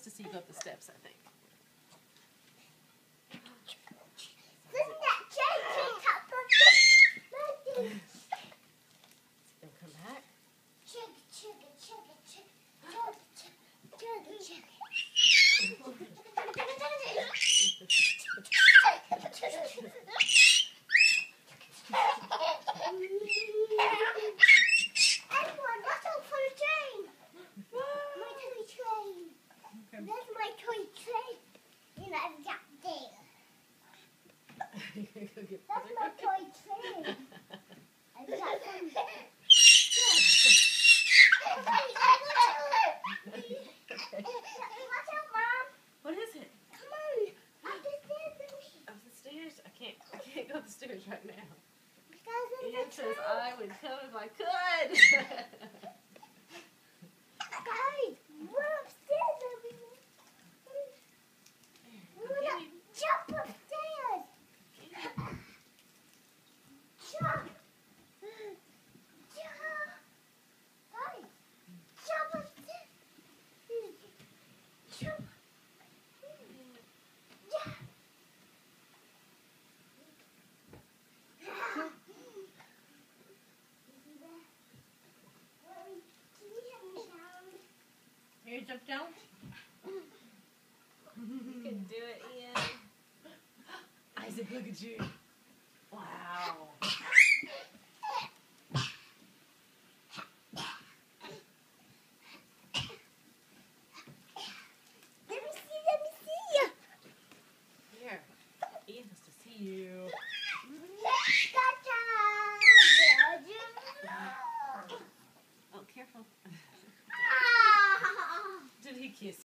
wants to see you go up the steps, I think. And come back. That's my toy train. You know, I've got there. That's my toy train. I've got one. Watch out, Mom. What is it? Come on. Up the stairs. Up the stairs? I can't go up the stairs right now. Because Ian says I would come if I could. guys, we're upstairs, everyone. We're Get not him. jump upstairs. Jump. Jump. Guys, jump upstairs. Jump. Yeah. Here, jump down. You can do it, Ian. Isaac, look at you.